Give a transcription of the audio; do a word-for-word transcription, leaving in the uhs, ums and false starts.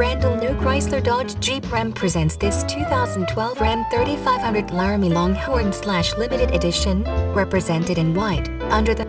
Randal new Chrysler Dodge Jeep Ram presents this two thousand twelve Ram thirty-five hundred Laramie Longhorn slash limited edition, represented in white, under the